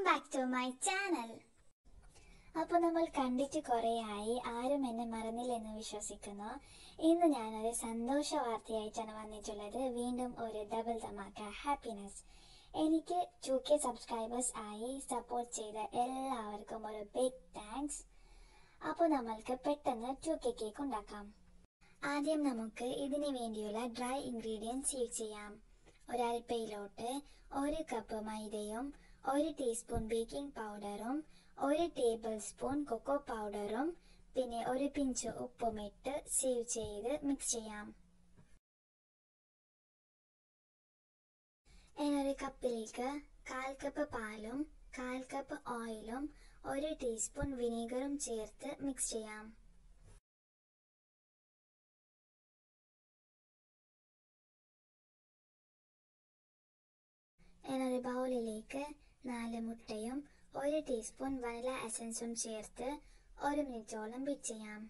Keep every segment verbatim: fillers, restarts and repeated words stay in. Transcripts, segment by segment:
back to my channel. അപ്പോൾ നമ്മൾ കണ്ടിട്ട് കുറേയായി, ആരും എന്നെ മറന്നില്ലെന്ന് വിശ്വസിക്കുന്നു. ഇന്ന് ഞാനൊരു സന്തോഷ വാർത്തയായിട്ടാണ് വന്നിട്ടുള്ളത്. വീണ്ടും ഒരു ഡബിൾ ധമാക്ക ഹാപ്പിനെസ്. എനിക്ക് ടു കെ സബ്സ്ക്രൈബേഴ്സ് ആയി സപ്പോർട്ട് ചെയ്ത എല്ലാവർക്കും ഒരു ബിഗ് താങ്ക്സ്. അപ്പോൾ നമ്മൾക്ക് പെട്ടെന്ന് ടു കെ കേക്ക് ഉണ്ടാക്കാം. ആദ്യം നമുക്ക് ഇതിന് വേണ്ടിയുള്ള ഡ്രൈ ഇൻഗ്രീഡിയൻസ് യൂസ് ചെയ്യാം. ഒരൽപ്പയിലോട്ട് ഒരു കപ്പ് മൈദയും ഒരു ടീസ്പൂൺ ബേക്കിംഗ് പൗഡറും ഒരു ടേബിൾ സ്പൂൺ കൊക്കോ പൗഡറും പിന്നെ ഒരു പിഞ്ച് ഉപ്പും ഇട്ട് സീവ് ചെയ്ത് മിക്സ് ചെയ്യാം. ഒരു കപ്പിലേക്ക് കാൽ കപ്പ് പാലും കാൽ കപ്പ് ഓയിലും ഒരു ടീസ്പൂൺ വിനീഗറും ചേർത്ത് മിക്സ് ചെയ്യാം. ഒരു ബൗളിലേക്ക് നാല് മുട്ടയും ഒരു ടീസ്പൂൺ വനില എസൻസും ചേർത്ത് ഒരു മിനിറ്റോളം ബീറ്റ് ചെയ്യാം.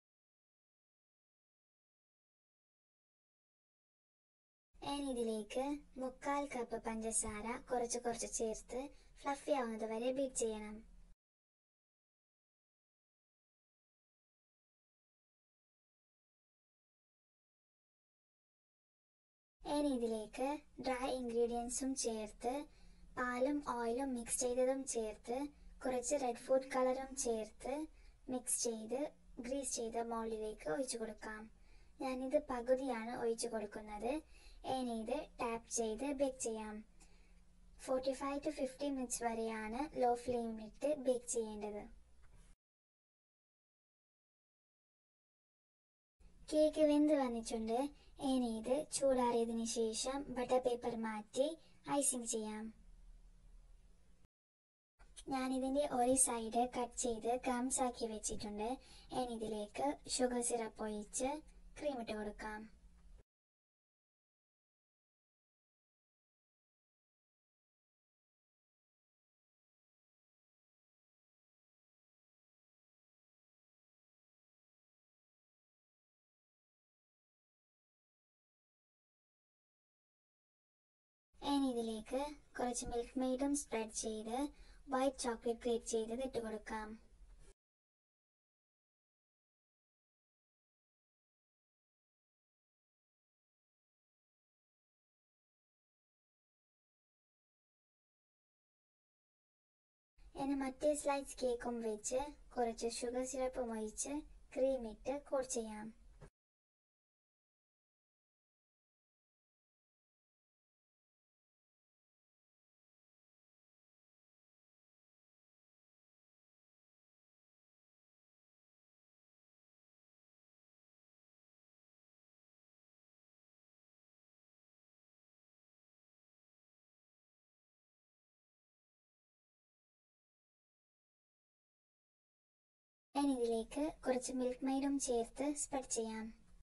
ഇനി ഇതിലേക്ക് മുക്കാൽ കപ്പ് പഞ്ചസാര കുറച്ച് കുറച്ച് ചേർത്ത് ഫ്ലഫി ആവുന്നത് വരെ ബീറ്റ് ചെയ്യണം. ഇനി ഇതിലേക്ക് ഡ്രൈ ഇൻഗ്രീഡിയൻസും ചേർത്ത് പാലും ഓയിലും മിക്സ് ചെയ്തതും ചേർത്ത് കുറച്ച് റെഡ് ഫുഡ് കളറും ചേർത്ത് മിക്സ് ചെയ്ത് ഗ്രീസ് ചെയ്ത മോൾഡിലേക്ക് ഒഴിച്ചു കൊടുക്കാം. ഞാനിത് പകുതിയാണ് ഒഴിച്ചു കൊടുക്കുന്നത്. ഇനി ഇത് ടാപ്പ് ചെയ്ത് ബേക്ക് ചെയ്യാം. Forty five to fifty minutes വരെയാണ് ലോ ഫ്ലെയിമിലിട്ട് ബേക്ക് ചെയ്യേണ്ടത്. കേക്ക് വെന്ത് വന്നിട്ടുണ്ട്. ഇനി ഇത് ചൂടാറിയതിനു ശേഷം ബട്ടർ പേപ്പർ മാറ്റി ഐസിങ് ചെയ്യാം. ഞാനിതിൻ്റെ ഒരു സൈഡ് കട്ട് ചെയ്ത് ക്രംസ് ആക്കി വെച്ചിട്ടുണ്ട്. ഇനി ഇതിലേക്ക് ഷുഗർ സിറപ്പ് ഒഴിച്ച് ക്രീം ഇട്ട് കൊടുക്കാം. ഇനി ഇതിലേക്ക് കുറച്ച് മിൽക്ക് മെയ്ഡും സ്പ്രെഡ് ചെയ്ത് വൈറ്റ് ചോക്ലേറ്റ് ഗ്രേറ്റ് ചെയ്തത് ഇട്ട് കൊടുക്കാം. ഇനി മറ്റേ സ്ലൈസ് കേക്കും വെച്ച് കുറച്ച് ഷുഗർ സിറപ്പും ഒഴിച്ച് ക്രീം ഇട്ട് കോട്ട് ചെയ്യാം. ഇനി ഇതിലേക്ക് കുറച്ച് മിൽക്ക് മെയ്ഡും ചേർത്ത് സ്പ്രെഡ് ചെയ്യാം.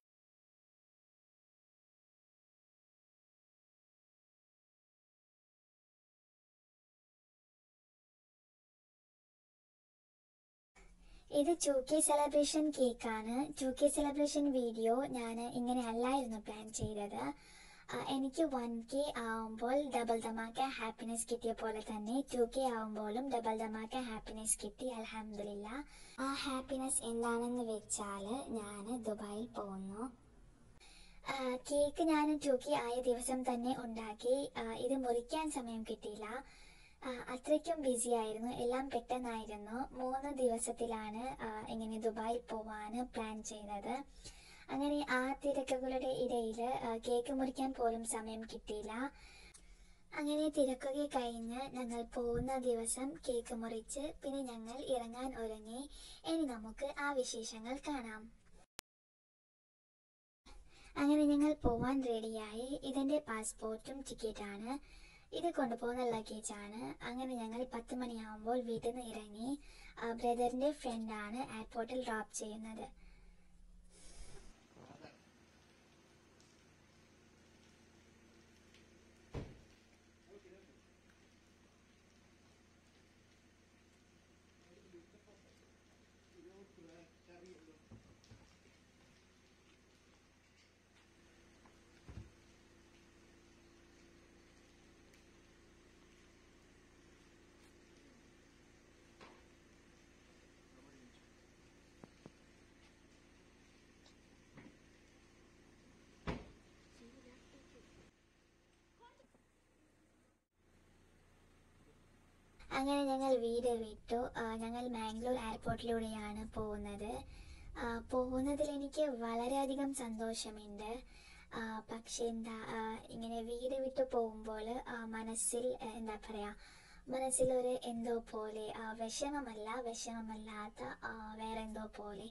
ഇത് ടു കെ സെലിബ്രേഷൻ കേക്കാണ്. ടു കെ സെലിബ്രേഷൻ വീഡിയോ ഞാൻ ഇങ്ങനെ അല്ലായിരുന്നു പ്ലാൻ ചെയ്തത്. എനിക്ക് വൺ കെ ആവുമ്പോൾ ഡബിൾ ധമാക്ക ഹാപ്പിനെസ് കിട്ടിയ പോലെ തന്നെ ടു കെ ആവുമ്പോഴും ഡബിൾ ധമാക്ക ഹാപ്പിനെസ് കിട്ടി. അൽഹംദുലില്ലാ. ആ ഹാപ്പിനെസ് എന്താണെന്ന് വെച്ചാൽ ഞാൻ ദുബായിൽ പോകുന്നു. കേക്ക് ഞാൻ ടു കെ ആയ ദിവസം തന്നെ ഉണ്ടാക്കി. ഇത് മുറിക്കാൻ സമയം കിട്ടിയില്ല, അത്രയ്ക്കും ബിസി ആയിരുന്നു. എല്ലാം പെട്ടെന്നായിരുന്നു. മൂന്ന് ദിവസത്തിലാണ് ഇങ്ങനെ ദുബായിൽ പോവാൻ പ്ലാൻ ചെയ്തത്. അങ്ങനെ ആ തിരക്കുകളുടെ ഇടയിൽ കേക്ക് മുറിക്കാൻ പോലും സമയം കിട്ടിയില്ല. അങ്ങനെ തിരക്കൊക്കെ കഴിഞ്ഞ് ഞങ്ങൾ പോകുന്ന ദിവസം കേക്ക് മുറിച്ച് പിന്നെ ഞങ്ങൾ ഇറങ്ങാൻ ഒരുങ്ങി. ഇനി നമുക്ക് ആ വിശേഷങ്ങൾ കാണാം. അങ്ങനെ ഞങ്ങൾ പോവാൻ റെഡിയായി. ഇതെൻ്റെ പാസ്പോർട്ടും ടിക്കറ്റാണ്. ഇത് കൊണ്ടുപോകുന്ന ലഗേജാണ്. അങ്ങനെ ഞങ്ങൾ പത്ത് മണിയാകുമ്പോൾ വീട്ടിൽ നിന്ന് ഇറങ്ങി. ബ്രദറിൻ്റെ ഫ്രണ്ടാണ് എയർപോർട്ടിൽ ഡ്രോപ്പ് ചെയ്യുന്നത്. അങ്ങനെ ഞങ്ങൾ വീട് വിട്ടു. ഞങ്ങൾ മാംഗ്ലൂർ എയർപോർട്ടിലൂടെയാണ് പോകുന്നത്. പോകുന്നതിൽ എനിക്ക് വളരെയധികം സന്തോഷമുണ്ട്. പക്ഷേ എന്താ ഇങ്ങനെ വീട് വിട്ട് പോകുമ്പോൾ മനസ്സിൽ എന്താ പറയുക, മനസ്സിലൊരു എന്തോ പോലെ വിഷമമല്ല വിഷമമല്ലാത്ത വേറെ എന്തോ പോലെ.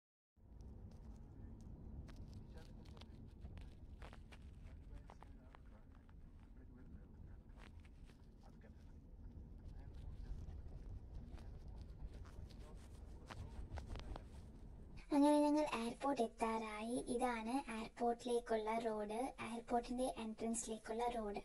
അങ്ങനെ ഞങ്ങൾ എയർപോർട്ട് എത്താറായി. ഇതാണ് എയർപോർട്ടിലേക്കുള്ള റോഡ്, എയർപോർട്ടിൻ്റെ എൻട്രൻസിലേക്കുള്ള റോഡ്.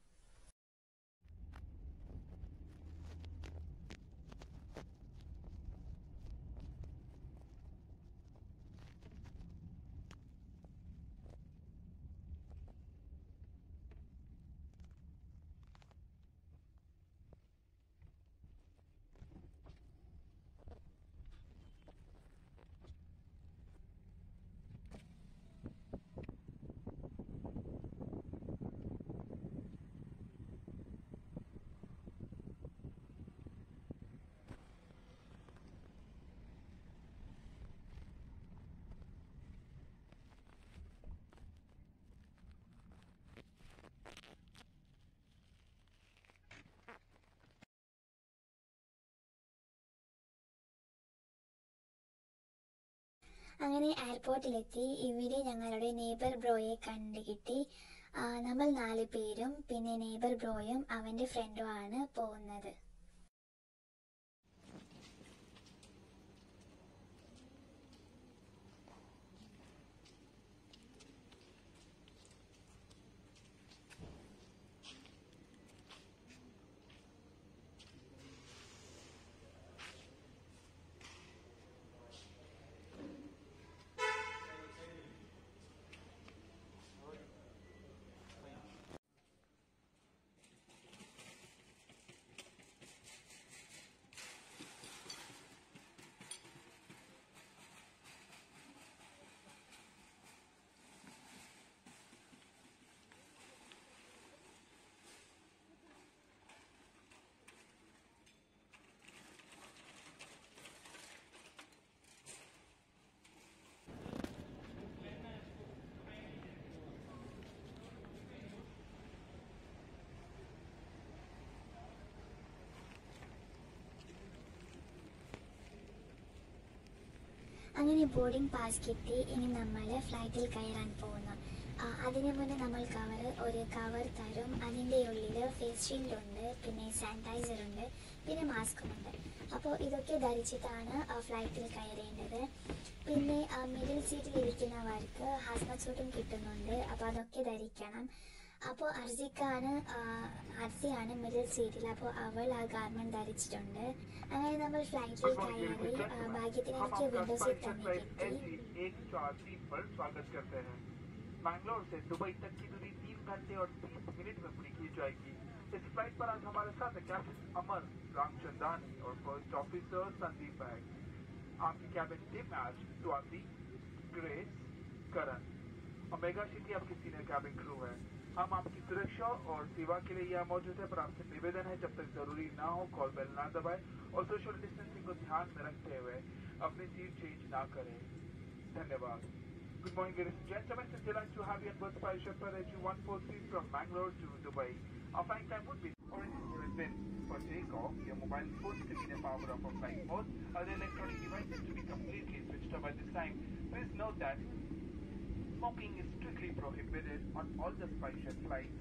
അങ്ങനെ എയർപോർട്ടിലെത്തി. ഇവിടെ ഞങ്ങളുടെ നെയ്ബർ ബ്രോയെ കണ്ടുകിട്ടി. നമ്മൾ നാല് പേരും പിന്നെ നെയ്ബർ ബ്രോയും അവൻ്റെ ഫ്രണ്ടുമാണ് പോകുന്നത്. അങ്ങനെ ബോർഡിംഗ് പാസ് കിട്ടി. ഇനി നമ്മൾ ഫ്ലൈറ്റിൽ കയറാൻ പോകുന്നു. അതിനു മുന്നേ നമ്മൾ കവർ ഒരു കവർ തരും. അതിൻ്റെ ഉള്ളിൽ ഫേസ് ഷീൽഡ് ഉണ്ട്, പിന്നെ സാനിറ്റൈസർ ഉണ്ട്, പിന്നെ മാസ്കുമുണ്ട്. അപ്പോൾ ഇതൊക്കെ ധരിച്ചിട്ടാണ് ഫ്ലൈറ്റിൽ കയറേണ്ടത്. പിന്നെ മിഡിൽ സീറ്റിൽ ഇരിക്കുന്നവർക്ക് ഹാസ്മത് സൂട്ടും കിട്ടുന്നുണ്ട്, അപ്പോൾ അതൊക്കെ ധരിക്കണം. അപ്പോൾ അർസിക്കാണ് അർസിയാണ് മിഡിൽ സീറ്റിൽ, അപ്പോൾ അവൾ ആ ഗാർമെന്റ് ധരിച്ചിട്ടുണ്ട്. അങ്ങനെ നമ്മൾ ഫ്ലൈറ്റിൽ കയറി. ഭാഗ്യത്തിന് എനിക്ക് വിൻഡോ സീറ്റ് തന്നെ കിട്ടി. मैंगलोर से दुबई तक की दूरी तीन घंटे और तीस मिनट में पूरी की जाएगी। इस फ्लाइट पर आज हमारे साथ है कैप्टन अमर रामचंदानी और फर्स्ट ऑफिसर संदीप बैग। आपकी कैबिन टीम में आज स्वाति, ग्रेस, करण और मेगा सिटी आपकी सीनियर कैबिन क्रू है। हम आपकी सुरक्षा और सेवा के लिए यहाँ मौजूद है, पर आपसे निवेदन है जब तक जरूरी ना हो कॉल बेल ना दबाए और सोशल डिस्टेंसिंग को ध्यान में रखते हुए अपनी सीट चेंज ना करें। धन्यवाद। Good morning, ladies and gentlemen. It's delight to have you on board SpiceJet A G one forty-three from Mangalore to Dubai. Our flight time would be originally been for takeoff. Your mobile phone to be the power of a flight mode. Other electronic devices to be completely switched off at this time. Please note that smoking is strictly prohibited on all the SpiceJet flights.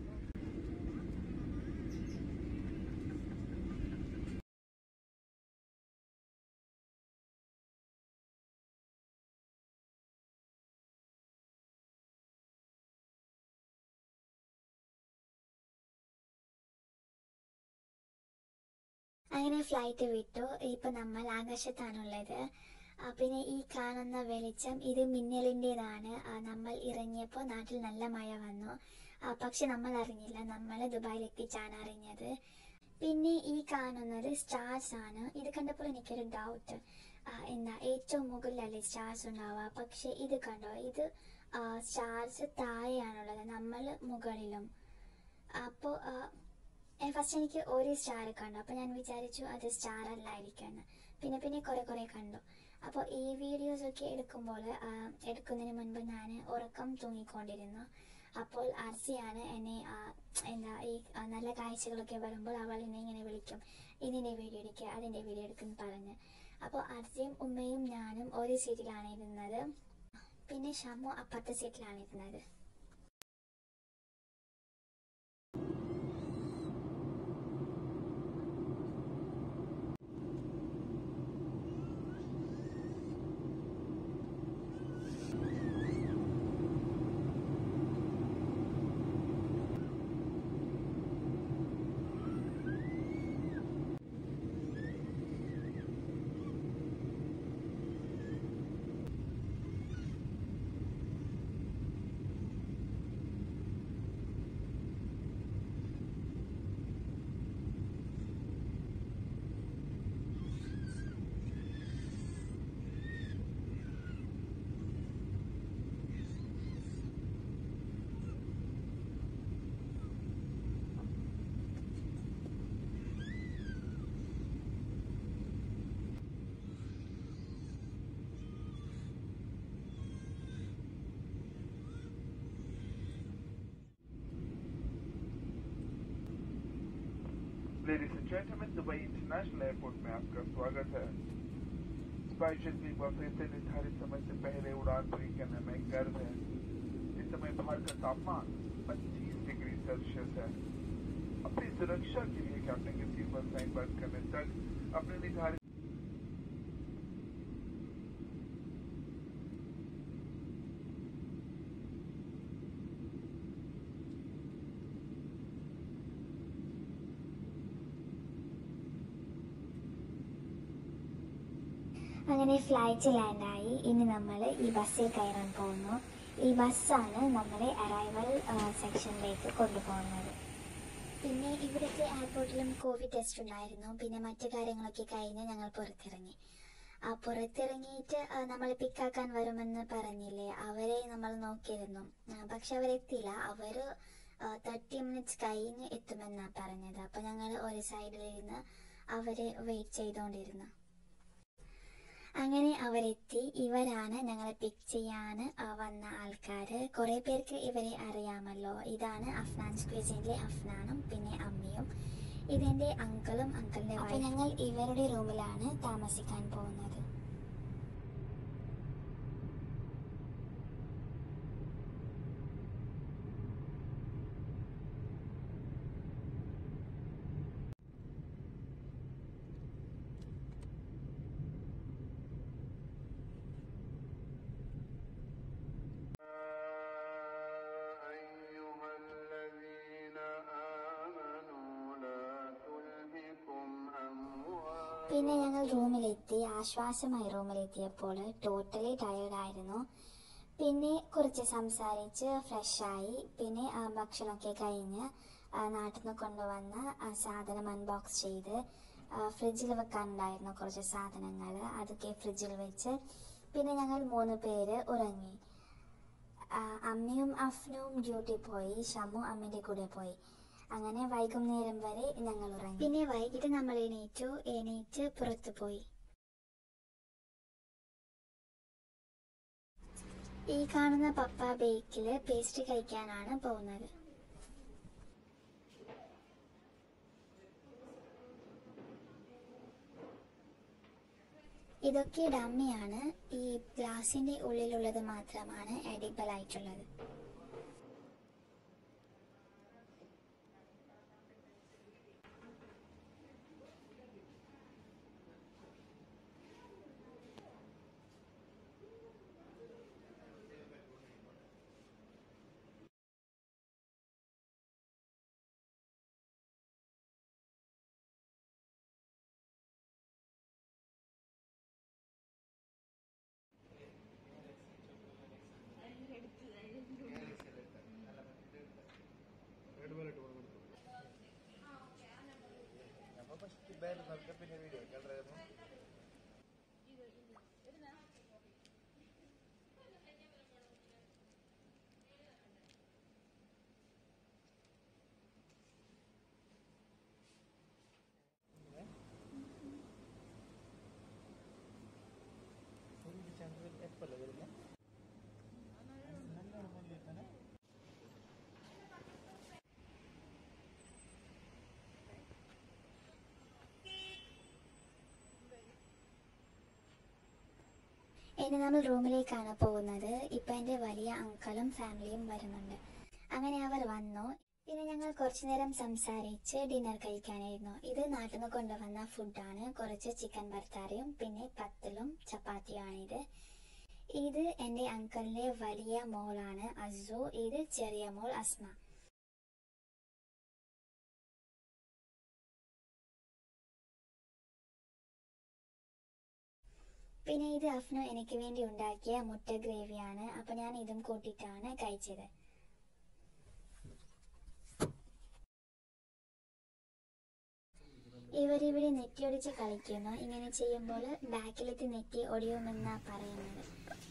അങ്ങനെ flight വിട്ടു. ഇപ്പം നമ്മൾ ആകാശത്താണുള്ളത്. പിന്നെ ഈ കാണുന്ന വെളിച്ചം ഇത് മിന്നലിൻ്റെതാണ്. നമ്മൾ ഇറങ്ങിയപ്പോൾ നാട്ടിൽ നല്ല മഴ വന്നു, പക്ഷെ നമ്മൾ അറിഞ്ഞില്ല. നമ്മൾ ദുബായിൽ എത്തിച്ചാണ് അറിഞ്ഞത്. പിന്നെ ഈ കാണുന്നത് സ്റ്റാർസ് ആണ്. ഇത് കണ്ടപ്പോൾ എനിക്കൊരു ഡൗട്ട്, എന്താ ഏറ്റവും മുകളിലല്ലേ സ്റ്റാർസ് ഉണ്ടാവുക, പക്ഷെ ഇത് കണ്ടോ, ഇത് സ്റ്റാർസ് താഴെയാണുള്ളത്, നമ്മൾ മുകളിലും. അപ്പോൾ ഫസ്റ്റ് എനിക്ക് ഒരു സ്റ്റാർ കണ്ടു. അപ്പോൾ ഞാൻ വിചാരിച്ചു അത് സ്റ്റാർ അല്ലായിരിക്കുമെന്ന്. പിന്നെ പിന്നെ കുറേ കുറേ കണ്ടു. അപ്പോൾ ഈ വീഡിയോസൊക്കെ എടുക്കുമ്പോൾ എടുക്കുന്നതിന് മുൻപ് ഞാൻ ഉറക്കം തൂങ്ങിക്കൊണ്ടിരുന്നു. അപ്പോൾ ആർസിയാണ് എന്നെ എന്താ ഈ നല്ല കാഴ്ചകളൊക്കെ വരുമ്പോൾ അവൾ എന്നെ ഇങ്ങനെ വിളിക്കും, ഇതിൻ്റെ വീഡിയോ എടുക്കുക, അതിൻ്റെ വീഡിയോ എടുക്കുമെന്ന് പറഞ്ഞ്. അപ്പോൾ ആർസിയും ഉമ്മയും ഞാനും ഒരു സീറ്റിലാണ് ഇരുന്നത്. പിന്നെ ഷമു അപ്പുറത്തെ സീറ്റിലാണ് ഇരുന്നത്. Ladies and gentlemen, Dubai international airport में आपका स्वागत है। स्पाइस जेट बफे से निर्धारित समय से पहले उड़ान पूरी करने में गर्व है। इस समय बाहर का तापमान पच्चीस डिग्री सेल्सियस है। अपनी सुरक्षा के लिए कैप्टन के सीट पर साइन बंद करने तक अपने निर्धारित അങ്ങനെ ഫ്ലൈറ്റ് ലാൻഡായി. ഇനി നമ്മൾ ഈ ബസ്സിൽ കയറാൻ പോകുന്നു. ഈ ബസ്സാണ് നമ്മളെ അറൈവൽ സെക്ഷനിലേക്ക് കൊണ്ടുപോകുന്നത്. പിന്നെ ഇവിടുത്തെ എയർപോർട്ടിലും കോവിഡ് ടെസ്റ്റ് ഉണ്ടായിരുന്നു. പിന്നെ മറ്റു കാര്യങ്ങളൊക്കെ കഴിഞ്ഞ് ഞങ്ങൾ പുറത്തിറങ്ങി. ആ പുറത്തിറങ്ങിയിട്ട് നമ്മൾ പിക്കാക്കാൻ വരുമെന്ന് പറഞ്ഞില്ലേ, അവരെ നമ്മൾ നോക്കിയിരുന്നു. പക്ഷെ അവരെത്തിയില്ല. അവർ തേർട്ടി മിനിറ്റ്സ് കഴിഞ്ഞ് എത്തുമെന്നാണ് പറഞ്ഞത്. അപ്പോൾ ഞങ്ങൾ ഒരു സൈഡിലിരുന്ന് അവരെ വെയിറ്റ് ചെയ്തുകൊണ്ടിരുന്നു. അങ്ങനെ അവരെത്തി. ഇവരാണ് ഞങ്ങളെ പിക്ക് ചെയ്യാൻ വന്ന ആൾക്കാർ. കുറേ പേർക്ക് ഇവരെ അറിയാമല്ലോ. ഇതാണ് അഫ്നാൻസ് ക്വിസിനിലെ അഫ്നാനും പിന്നെ അമ്മിയും. ഇതെൻ്റെ അങ്കിളും അങ്കിളിൻ്റെ വൈഫ്. അപ്പോൾ ഞങ്ങൾ ഇവരുടെ റൂമിലാണ് താമസിക്കാൻ പോകുന്നത്. പിന്നെ ഞങ്ങൾ റൂമിലെത്തി. ആശ്വാസമായി റൂമിലെത്തിയപ്പോൾ ടോട്ടലി ടയേർഡായിരുന്നു. പിന്നെ കുറച്ച് സംസാരിച്ച് ഫ്രഷായി. പിന്നെ ഭക്ഷണമൊക്കെ കഴിഞ്ഞ് നാട്ടിൽ നിന്ന് കൊണ്ടുവന്ന സാധനം അൺബോക്സ് ചെയ്ത് ഫ്രിഡ്ജിൽ വെക്കാനുണ്ടായിരുന്നു കുറച്ച് സാധനങ്ങൾ. അതൊക്കെ ഫ്രിഡ്ജിൽ വെച്ച് പിന്നെ ഞങ്ങൾ മൂന്ന് പേര് ഉറങ്ങി. അമ്മയും അഫ്നും ഡ്യൂട്ടി പോയി. ഷമു അമ്മയുടെ കൂടെ പോയി. അങ്ങനെ വൈകുന്നേരം വരെ ഞങ്ങൾ ഉറങ്ങി. പിന്നെ വൈകിട്ട് നമ്മൾ എണീറ്റു. എണീറ്റ് പുറത്തു പോയി. ഈ കാണുന്ന പപ്പ ബേക്കിൽ പേസ്റ്റ് കഴിക്കാനാണ് പോകുന്നത്. ഇതൊക്കെ ഡമ്മിയാണ്. ഈ ഗ്ലാസിന്റെ ഉള്ളിലുള്ളത് മാത്രമാണ് എഡിബിൾ ആയിട്ടുള്ളത്. ഇനി നമ്മൾ റൂമിലേക്കാണ് പോകുന്നത്. ഇപ്പം എൻ്റെ വലിയ അങ്കിളും ഫാമിലിയും വരുന്നുണ്ട്. അങ്ങനെ അവർ വന്നു. പിന്നെ ഞങ്ങൾ കുറച്ചു നേരം സംസാരിച്ച് ഡിന്നർ കഴിക്കാനായിരുന്നു. ഇത് നാട്ടിൽ നിന്ന് കൊണ്ടുവന്ന ഫുഡാണ്. കുറച്ച് ചിക്കൻ ഭർത്താരയും പിന്നെ പത്തലും ചപ്പാത്തിയുമാണിത്. ഇത് എൻ്റെ അങ്കിളിൻ്റെ വലിയ മോളാണ് അസു. ഇത് ചെറിയ മോൾ അസ്മ. പിന്നെ ഇത് അഫ്നു എനിക്ക് വേണ്ടി ഉണ്ടാക്കിയ മുട്ട ഗ്രേവിയാണ്. അപ്പം ഞാൻ ഇതും കൂട്ടിയിട്ടാണ് കഴിച്ചത്. ഇവരിവിടെ നെറ്റി ഒടിച്ച് കളിക്കുന്നു. ഇങ്ങനെ ചെയ്യുമ്പോൾ ബാക്കിലെത്തി നെറ്റി ഒടിയുമെന്നാ പറയുന്നത്.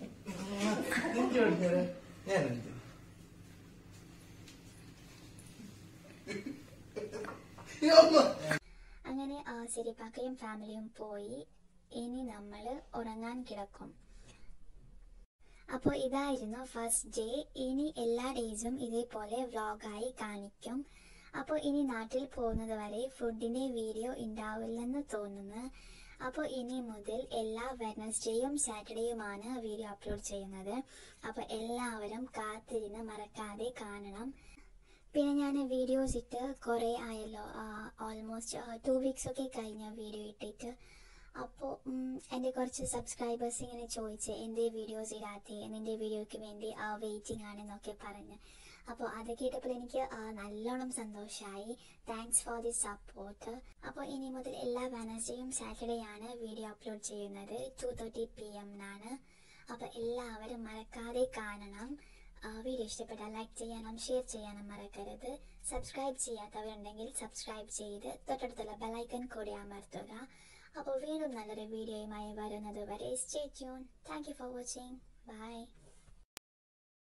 അങ്ങനെ ആ സിരിപ്പാക്കയും ഫാമിലിയും പോയി. ഇനി നമ്മൾ ഉറങ്ങാൻ കിടക്കും. അപ്പോൾ ഇതായിരുന്നു ഫസ്റ്റ് ഡേ. ഇനി എല്ലാ ഡേയ്സും ഇതേപോലെ വ്ളോഗായി കാണിക്കും. അപ്പോൾ ഇനി നാട്ടിൽ പോകുന്നത് വരെ ഫുഡിൻ്റെ വീഡിയോ ഉണ്ടാവില്ലെന്ന് തോന്നുന്നു. അപ്പോൾ ഇനി മുതൽ എല്ലാ വെഡ്നസ്ഡേയും സാറ്റർഡേയുമാണ് വീഡിയോ അപ്ലോഡ് ചെയ്യുന്നത്. അപ്പോൾ എല്ലാവരും കാത്തിരുന്ന് മറക്കാതെ കാണണം. പിന്നെ ഞാൻ വീഡിയോസ് ഇട്ട് കുറേ ആയല്ലോ, ഓൾമോസ്റ്റ് ടു വീക്സൊക്കെ കഴിഞ്ഞ വീഡിയോ ഇട്ടിട്ട്. അപ്പോൾ എൻ്റെ കുറച്ച് സബ്സ്ക്രൈബേഴ്സ് ഇങ്ങനെ ചോദിച്ച് എൻ്റെ വീഡിയോസ് ഇടാത്തേ, നിൻ്റെ വീഡിയോയ്ക്ക് വേണ്ടി വെയിറ്റിംഗ് ആണെന്നൊക്കെ പറഞ്ഞ്. അപ്പോൾ അത് കേട്ടപ്പോൾ എനിക്ക് നല്ലോണം സന്തോഷമായി. Thanks for the support. അപ്പോൾ ഇനി മുതൽ എല്ലാ വെഡ്നസ്ഡേയും സാറ്റർഡേ ആണ് വീഡിയോ അപ്ലോഡ് ചെയ്യുന്നത്. ടു തേർട്ടി പി എമ്മിനാണ്. അപ്പോൾ എല്ലാവരും മറക്കാതെ കാണണം. വീഡിയോ ഇഷ്ടപ്പെട്ടാൽ ലൈക്ക് ചെയ്യാനും ഷെയർ ചെയ്യാനും മറക്കരുത്. സബ്സ്ക്രൈബ് ചെയ്യാത്തവരുണ്ടെങ്കിൽ സബ്സ്ക്രൈബ് ചെയ്ത് തൊട്ടടുത്തുള്ള ബെലൈക്കൺ കൂടി അമർത്തുക. അപ്പോൾ വീണ്ടും നല്ലൊരു വീഡിയോയുമായി വരുന്നത് വരെ stay tune. Thank you for watching. By.